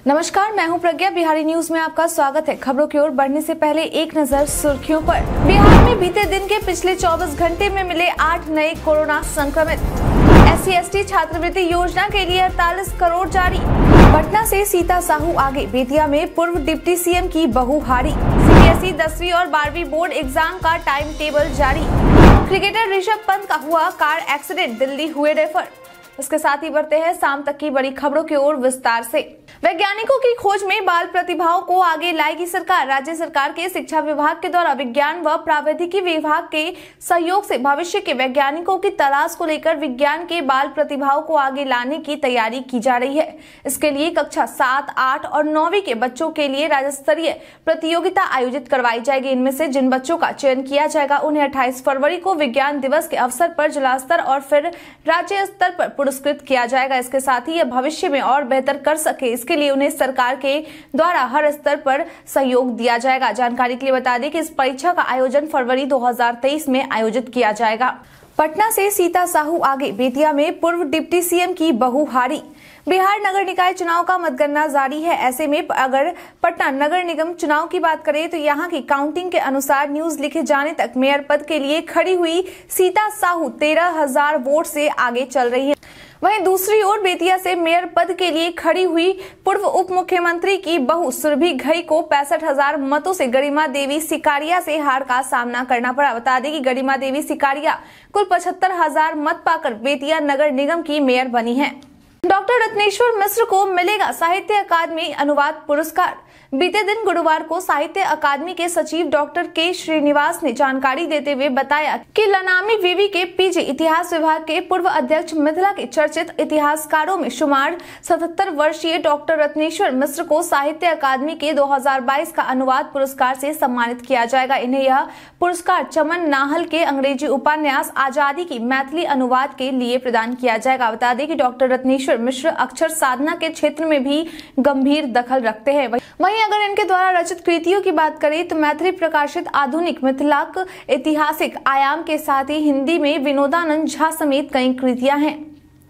नमस्कार, मैं हूं प्रज्ञा। बिहारी न्यूज में आपका स्वागत है। खबरों की ओर बढ़ने से पहले एक नजर सुर्खियों पर। बिहार में बीते दिन के पिछले 24 घंटे में मिले 8 नए कोरोना संक्रमित। SC/ST छात्रवृत्ति योजना के लिए 48 करोड़ जारी। पटना से सीता साहू आगे, बेतिया में पूर्व डिप्टी CM की बहू हारी। CBSE 10वीं और 12वीं बोर्ड एग्जाम का टाइम टेबल जारी। क्रिकेटर ऋषभ पंत का हुआ कार एक्सीडेंट, दिल्ली हुए रेफर। इसके साथ ही बढ़ते हैं शाम तक की बड़ी खबरों की ओर विस्तार से। वैज्ञानिकों की खोज में बाल प्रतिभाओं को आगे लाएगी सरकार। राज्य सरकार के शिक्षा विभाग के द्वारा विज्ञान व प्रावैधिकी विभाग के सहयोग से भविष्य के वैज्ञानिकों की तलाश को लेकर विज्ञान के बाल प्रतिभाओं को आगे लाने की तैयारी की जा रही है। इसके लिए कक्षा 7, 8 और 9वीं के बच्चों के लिए राज्य स्तरीय प्रतियोगिता आयोजित करवाई जाएगी। इनमें से जिन बच्चों का चयन किया जाएगा उन्हें 28 फरवरी को विज्ञान दिवस के अवसर पर जिला स्तर और फिर राज्य स्तर पर पुरस्कृत किया जाएगा। इसके साथ ही यह भविष्य में और बेहतर कर सके, इसके लिए उन्हें सरकार के द्वारा हर स्तर पर सहयोग दिया जाएगा। जानकारी के लिए बता दें कि इस परीक्षा का आयोजन फरवरी 2023 में आयोजित किया जाएगा। पटना से सीता साहू आगे, बेतिया में पूर्व डिप्टी CM की बहू हारी। बिहार नगर निकाय चुनाव का मतगणना जारी है। ऐसे में अगर पटना नगर निगम चुनाव की बात करें तो यहाँ की काउंटिंग के अनुसार न्यूज लिखे जाने तक मेयर पद के लिए खड़ी हुई सीता साहू 13,000 वोट से आगे चल रही है। वहीं दूसरी ओर बेतिया से मेयर पद के लिए खड़ी हुई पूर्व उप मुख्यमंत्री की बहू सुरभि घई को 65,000 मतों से गरिमा देवी सिकारिया से हार का सामना करना पड़ा। बता दें कि गरिमा देवी सिकारिया कुल 75,000 मत पाकर बेतिया नगर निगम की मेयर बनी है। डॉक्टर रत्नेश्वर मिश्र को मिलेगा साहित्य अकादमी अनुवाद पुरस्कार। बीते दिन गुरुवार को साहित्य अकादमी के सचिव डॉक्टर के श्रीनिवास ने जानकारी देते हुए बताया कि लनामी विवि के PG इतिहास विभाग के पूर्व अध्यक्ष, मिथिला के चर्चित इतिहासकारों में शुमार 77 वर्षीय डॉक्टर रत्नेश्वर मिश्र को साहित्य अकादमी के 2022 का अनुवाद पुरस्कार से सम्मानित किया जाएगा। इन्हें यह पुरस्कार चमन नाहल के अंग्रेजी उपन्यास आजादी की मैथिली अनुवाद के लिए प्रदान किया जाएगा। बता दें कि डॉक्टर रत्नेश्वर मिश्र अक्षर साधना के क्षेत्र में भी गंभीर दखल रखते हैं। वहीं अगर इनके द्वारा रचित कृतियों की बात करें तो मैथिली प्रकाशित आधुनिक मिथिलाक ऐतिहासिक आयाम के साथ ही हिंदी में विनोदानंद झा समेत कई कृतियां हैं।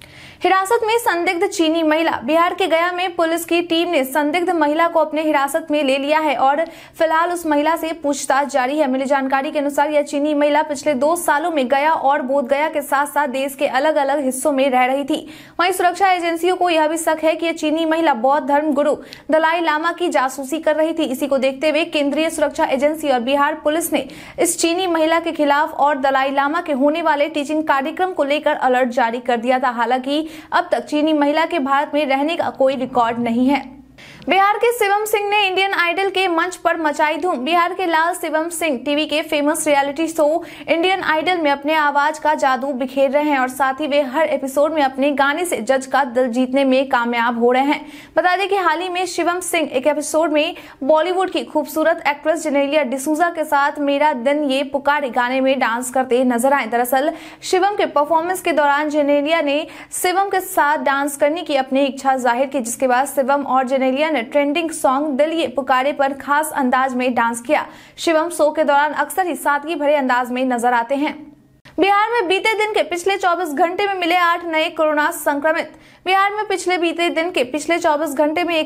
हिरासत में संदिग्ध चीनी महिला। बिहार के गया में पुलिस की टीम ने संदिग्ध महिला को अपने हिरासत में ले लिया है और फिलहाल उस महिला से पूछताछ जारी है। मिली जानकारी के अनुसार यह चीनी महिला पिछले 2 सालों में गया और बोधगया के साथ साथ देश के अलग अलग हिस्सों में रह रही थी। वहीं सुरक्षा एजेंसियों को यह भी शक है कि यह चीनी महिला बौद्ध धर्म गुरु दलाई लामा की जासूसी कर रही थी। इसी को देखते हुए केंद्रीय सुरक्षा एजेंसी और बिहार पुलिस ने इस चीनी महिला के खिलाफ और दलाई लामा के होने वाले टीचिंग कार्यक्रम को लेकर अलर्ट जारी कर दिया था। हालांकि अब तक चीनी महिला के भारत में रहने का कोई रिकॉर्ड नहीं है। बिहार के शिवम सिंह ने इंडियन आइडल के मंच पर मचाई धूम। बिहार के लाल शिवम सिंह टीवी के famous reality show Indian idol में अपने आवाज का जादू बिखेर रहे हैं और साथ ही वे हर एपिसोड में अपने गाने से जज का दिल जीतने में कामयाब हो रहे हैं। बता दें कि हाल ही में शिवम सिंह एक एपिसोड में बॉलीवुड की खूबसूरत एक्ट्रेस जेनेलिया डिसूजा के साथ मेरा दिन ये पुकारे गाने में डांस करते नजर आए। दरअसल शिवम के परफॉर्मेंस के दौरान जेनेलिया ने शिवम के साथ डांस करने की अपनी इच्छा जाहिर की, जिसके बाद शिवम और जेनेलिया ट्रेंडिंग सॉन्ग दिल ये पुकारे पर खास अंदाज में डांस किया। शिवम शो के दौरान अक्सर ही सादगी भरे अंदाज में नजर आते हैं। बिहार में बीते दिन के पिछले 24 घंटे में मिले 8 नए कोरोना संक्रमित। बिहार में बीते दिन के पिछले 24 घंटे में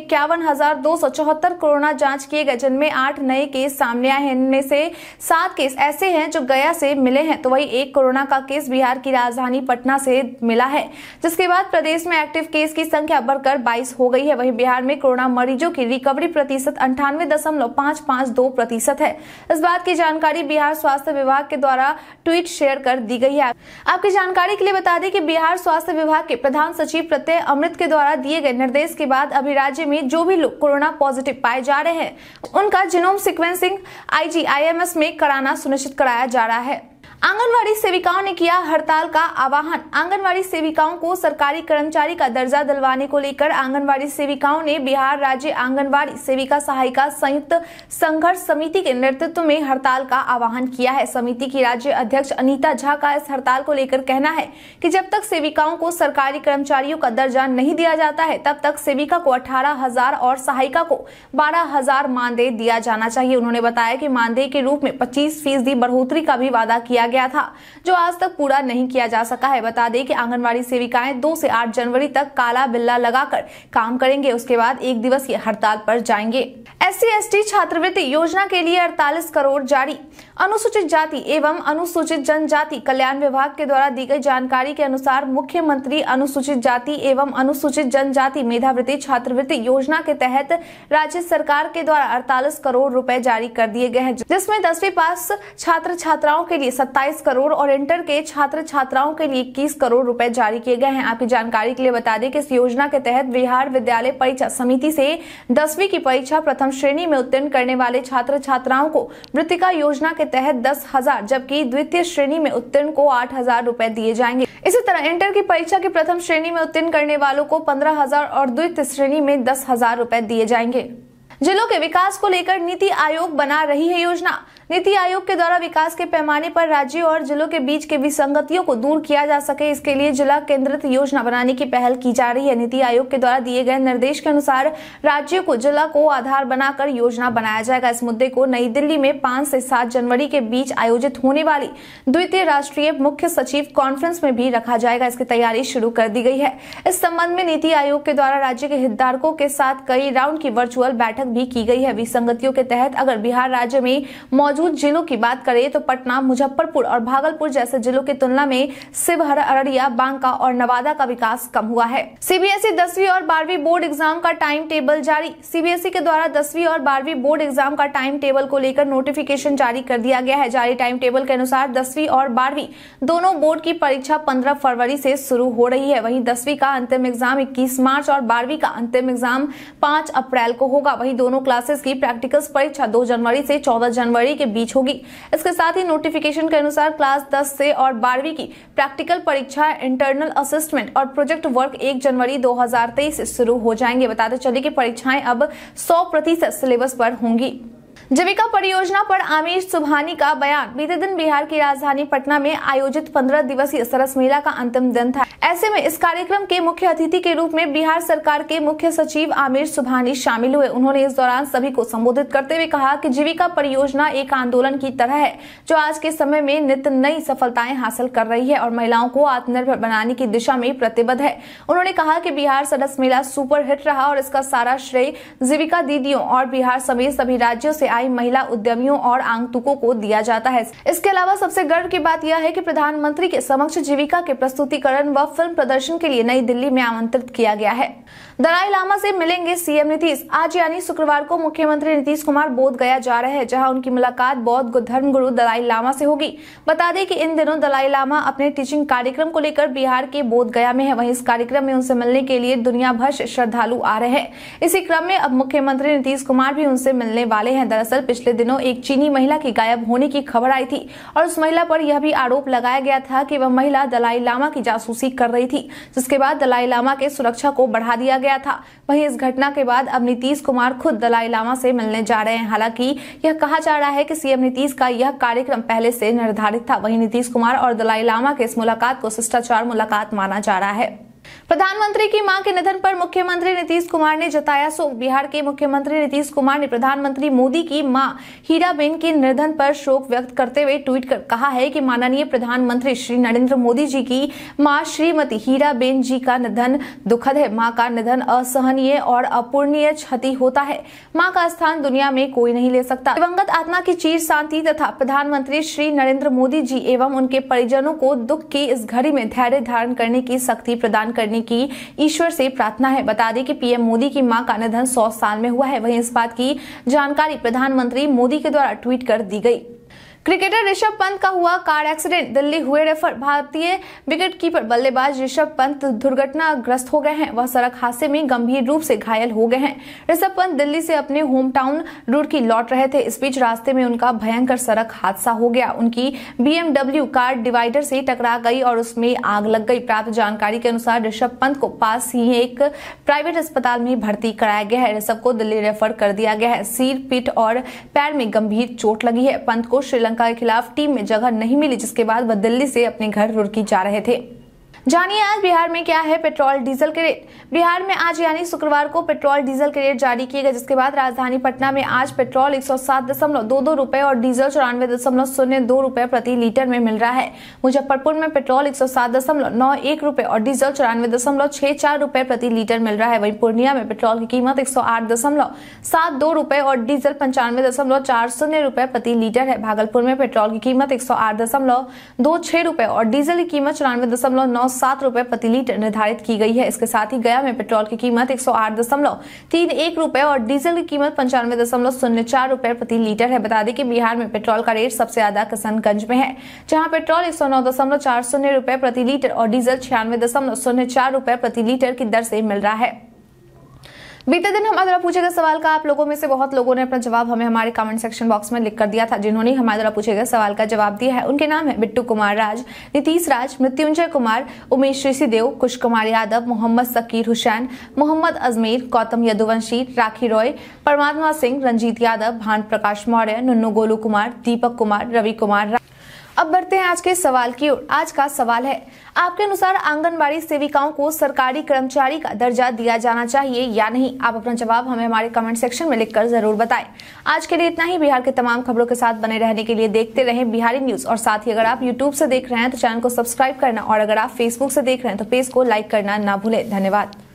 51,274 कोरोना जांच किए गए, जिनमें 8 नए केस सामने आए हैं। इनमें से 7 केस ऐसे हैं जो गया से मिले हैं, तो वही एक कोरोना का केस बिहार की राजधानी पटना से मिला है, जिसके बाद प्रदेश में एक्टिव केस की संख्या बढ़कर 22 हो गई है। वहीं बिहार में कोरोना मरीजों की रिकवरी प्रतिशत 98.552% है। इस बात की जानकारी बिहार स्वास्थ्य विभाग के द्वारा ट्वीट शेयर कर दी गई है। आपकी जानकारी के लिए बता दें कि बिहार स्वास्थ्य विभाग के प्रधान सचिव प्रत्यय अमृत के द्वारा दिए गए निर्देश के बाद अभी राज्य में जो भी लोग कोरोना पॉजिटिव पाए जा रहे हैं उनका जीनोम सीक्वेंसिंग IGIMS में कराना सुनिश्चित कराया जा रहा है। आंगनवाड़ी सेविकाओं ने किया हड़ताल का आह्वान। आंगनवाड़ी सेविकाओं को सरकारी कर्मचारी का दर्जा दिलवाने को लेकर आंगनवाड़ी सेविकाओं ने बिहार राज्य आंगनवाड़ी सेविका सहायिका संयुक्त संघर्ष समिति के नेतृत्व में हड़ताल का आह्वान किया है। समिति की राज्य अध्यक्ष अनीता झा का इस हड़ताल को लेकर कहना है कि जब तक सेविकाओं को सरकारी कर्मचारियों का दर्जा नहीं दिया जाता है तब तक सेविका को 18,000 और सहायिका को 12,000 मानदेय दिया जाना चाहिए। उन्होंने बताया कि मानदेय के रूप में 25% बढ़ोतरी का भी वादा किया गया था, जो आज तक पूरा नहीं किया जा सका है। बता दें कि आंगनबाड़ी सेविकाएं 2 से 8 जनवरी तक काला बिल्ला लगाकर काम करेंगे, उसके बाद 1 दिवसीय हड़ताल पर जाएंगे। SC/ST छात्रवृत्ति योजना के लिए 48 करोड़ जारी। अनुसूचित जाति एवं अनुसूचित जनजाति कल्याण विभाग के द्वारा दी गई जानकारी के अनुसार मुख्यमंत्री अनुसूचित जाति एवं अनुसूचित जनजाति मेधावृत्ति छात्रवृत्ति योजना के तहत राज्य सरकार के द्वारा 48 करोड़ रुपए जारी कर दिए गए हैं, जिसमें 10वीं पास छात्र छात्राओं के लिए 27 करोड़ और इंटर के छात्र छात्राओं के लिए 21 करोड़ रुपए जारी किए गए हैं। आपकी जानकारी के लिए बता दें कि इस योजना के तहत बिहार विद्यालय परीक्षा समिति से 10वीं की परीक्षा प्रथम श्रेणी में उत्तीर्ण करने वाले छात्र छात्राओं को वृत्तिका योजना के तहत 10,000, जबकि द्वितीय श्रेणी में उत्तीर्ण को 8,000 रुपए दिए जाएंगे। इसी तरह इंटर की परीक्षा के प्रथम श्रेणी में उत्तीर्ण करने वालों को 15,000 और द्वितीय श्रेणी में 10,000 रुपए दिए जाएंगे। जिलों के विकास को लेकर नीति आयोग बना रही है योजना। नीति आयोग के द्वारा विकास के पैमाने पर राज्यों और जिलों के बीच के विसंगतियों को दूर किया जा सके, इसके लिए जिला केंद्रित योजना बनाने की पहल की जा रही है। नीति आयोग के द्वारा दिए गए निर्देश के अनुसार राज्यों को जिला को आधार बनाकर योजना बनाया जाएगा। इस मुद्दे को नई दिल्ली में 5 से 7 जनवरी के बीच आयोजित होने वाली द्वितीय राष्ट्रीय मुख्य सचिव कॉन्फ्रेंस में भी रखा जाएगा। इसकी तैयारी शुरू कर दी गई है। इस संबंध में नीति आयोग के द्वारा राज्य के हितधारकों के साथ कई राउंड की वर्चुअल बैठक भी की गई है। विसंगतियों के तहत अगर बिहार राज्य में मौजूद जिलों की बात करें तो पटना, मुजफ्फरपुर और भागलपुर जैसे जिलों की तुलना में शिवहर, अररिया, बांका और नवादा का विकास कम हुआ है। सीबीएसई 10वीं और 12वीं बोर्ड एग्जाम का टाइम टेबल जारी। सीबीएसई के द्वारा 10वीं और 12वीं बोर्ड एग्जाम का टाइम टेबल को लेकर नोटिफिकेशन जारी कर दिया गया है। जारी टाइम टेबल के अनुसार 10वीं और 12वीं दोनों बोर्ड की परीक्षा 15 फरवरी से शुरू हो रही है। वहीं 10वीं का अंतिम एग्जाम 21 मार्च और 12वीं का अंतिम एग्जाम 5 अप्रैल को होगा। वहीं दोनों क्लासेस की प्रैक्टिकल्स परीक्षा 2 जनवरी से 14 जनवरी के बीच होगी। इसके साथ ही नोटिफिकेशन के अनुसार क्लास 10 से और 12वीं की प्रैक्टिकल परीक्षा, इंटरनल असेसमेंट और प्रोजेक्ट वर्क 1 जनवरी 2023 से शुरू हो जाएंगे। बताते चले कि परीक्षाएं अब 100% सिलेबस पर होंगी। जीविका परियोजना पर आमिर सुबहानी का बयान। बीते दिन बिहार की राजधानी पटना में आयोजित 15 दिवसीय सरस मेला का अंतिम दिन था। ऐसे में इस कार्यक्रम के मुख्य अतिथि के रूप में बिहार सरकार के मुख्य सचिव आमिर सुबहानी शामिल हुए। उन्होंने इस दौरान सभी को संबोधित करते हुए कहा कि जीविका परियोजना एक आंदोलन की तरह है, जो आज के समय में नित्य नई सफलताएं हासिल कर रही है और महिलाओं को आत्मनिर्भर बनाने की दिशा में प्रतिबद्ध है। उन्होंने कहा कि बिहार सरस मेला सुपर हिट रहा और इसका सारा श्रेय जीविका दीदियों और बिहार समेत सभी राज्यों से महिला उद्यमियों और आगंतुकों को दिया जाता है। इसके अलावा सबसे गर्व की बात यह है कि प्रधानमंत्री के समक्ष जीविका के प्रस्तुतिकरण व फिल्म प्रदर्शन के लिए नई दिल्ली में आमंत्रित किया गया है। दलाई लामा से मिलेंगे सीएम नीतीश। आज यानी शुक्रवार को मुख्यमंत्री नीतीश कुमार बोध गया जा रहे हैं, जहां उनकी मुलाकात बौद्ध धर्मगुरु दलाई लामा से होगी। बता दें कि इन दिनों दलाई लामा अपने टीचिंग कार्यक्रम को लेकर बिहार के बोध गया में है। वहीं इस कार्यक्रम में उनसे मिलने के लिए दुनिया भर से श्रद्धालु आ रहे हैं। इसी क्रम में अब मुख्यमंत्री नीतीश कुमार भी उनसे मिलने वाले हैं। दरअसल पिछले दिनों एक चीनी महिला की गायब होने की खबर आई थी और उस महिला पर यह भी आरोप लगाया गया था कि वह महिला दलाई लामा की जासूसी कर रही थी, जिसके बाद दलाई लामा के सुरक्षा को बढ़ा दिया गया था। वहीं इस घटना के बाद अब नीतीश कुमार खुद दलाई लामा से मिलने जा रहे हैं। हालांकि यह कहा जा रहा है कि सीएम नीतीश का यह कार्यक्रम पहले से निर्धारित था। वहीं नीतीश कुमार और दलाई लामा के इस मुलाकात को शिष्टाचार मुलाकात माना जा रहा है। प्रधानमंत्री की मां के निधन पर मुख्यमंत्री नीतीश कुमार ने जताया शोक। बिहार के मुख्यमंत्री नीतीश कुमार ने प्रधानमंत्री मोदी की मां हीराबेन के निधन पर शोक व्यक्त करते हुए ट्वीट कर कहा है कि माननीय प्रधानमंत्री श्री नरेंद्र मोदी जी की मां श्रीमती हीराबेन जी का निधन दुखद है। मां का निधन असहनीय और अपूरणीय क्षति होता है। मां का स्थान दुनिया में कोई नहीं ले सकता। दिवंगत आत्मा की चिर शांति तथा प्रधानमंत्री श्री नरेंद्र मोदी जी एवं उनके परिजनों को दुख की इस घड़ी में धैर्य धारण करने की शक्ति प्रदान करने की ईश्वर से प्रार्थना है। बता दें कि पीएम मोदी की मां का निधन 100 साल में हुआ है। वहीं इस बात की जानकारी प्रधानमंत्री मोदी के द्वारा ट्वीट कर दी गई। क्रिकेटर ऋषभ पंत का हुआ कार एक्सीडेंट, दिल्ली हुए रेफर। भारतीय विकेट कीपर बल्लेबाज ऋषभ पंत दुर्घटनाग्रस्त हो गए हैं। वह सड़क हादसे में गंभीर रूप से घायल हो गए हैं। ऋषभ पंत दिल्ली से अपने होम टाउन रुड़की लौट रहे थे। इस बीच रास्ते में उनका भयंकर सड़क हादसा हो गया। उनकी BMW कार डिवाइडर से टकरा गई और उसमें आग लग गई। प्राप्त जानकारी के अनुसार ऋषभ पंत को पास ही एक प्राइवेट अस्पताल में भर्ती कराया गया है। ऋषभ को दिल्ली रेफर कर दिया गया है। सिर, पीठ और पैर में गंभीर चोट लगी है। पंत को श्रीलंका के खिलाफ टीम में जगह नहीं मिली, जिसके बाद वह दिल्ली से अपने घर रुड़की जा रहे थे। जानिए आज बिहार में क्या है पेट्रोल डीजल के रेट। बिहार में आज यानी शुक्रवार को पेट्रोल डीजल के रेट जारी किए गए, जिसके बाद राजधानी पटना में आज पेट्रोल 107.22 रुपए और डीजल 94.02 रुपए प्रति लीटर में मिल रहा है। मुजफ्फरपुर में पेट्रोल 107.91 रुपए और डीजल 94.64 रुपए प्रति लीटर मिल रहा है। वहीं पूर्णिया में पेट्रोल की कीमत 108.72 रुपए और डीजल 95.40 रुपए प्रति लीटर है। भागलपुर में पेट्रोल की कीमत 108.26 रुपए और डीजल की कीमत 94.97 रुपए प्रति लीटर निर्धारित की गई है। इसके साथ ही गया में पेट्रोल की कीमत 108.31 रुपए और डीजल की कीमत 95.04 रुपए प्रति लीटर है। बता दें कि बिहार में पेट्रोल का रेट सबसे ज्यादा किशनगंज में है, जहां पेट्रोल 109.40 रुपए प्रति लीटर और डीजल 96.04 रुपए प्रति लीटर की दर से मिल रहा है। बीते दिन हमारे द्वारा पूछे गए सवाल का आप लोगों में से बहुत लोगों ने अपना जवाब हमें हमारे कमेंट सेक्शन बॉक्स में लिख कर दिया था। जिन्होंने हमारे द्वारा पूछे गए सवाल का जवाब दिया है उनके नाम है बिट्टू कुमार राज, नीतीश राज, मृत्युंजय कुमार, उमेश ऋषिदेव, कुश कुमार यादव, मोहम्मद सकीर हुसैन, मोहम्मद अजमेर, गौतम यदुवंशी, राखी रॉय, परमात्मा सिंह, रंजीत यादव, भान प्रकाश मौर्य, नुन्नू गोलू कुमार, दीपक कुमार, रवि कुमार। अब बढ़ते हैं आज के सवाल की ओर। आज का सवाल है, आपके अनुसार आंगनबाड़ी सेविकाओं को सरकारी कर्मचारी का दर्जा दिया जाना चाहिए या नहीं? आप अपना जवाब हमें हमारे कमेंट सेक्शन में लिखकर जरूर बताएं। आज के लिए इतना ही। बिहार के तमाम खबरों के साथ बने रहने के लिए देखते रहें बिहारी न्यूज। और साथ ही अगर आप यूट्यूब से देख रहे हैं तो चैनल को सब्सक्राइब करना और अगर आप फेसबुक से देख रहे हैं तो पेज को लाइक करना ना भूलें। धन्यवाद।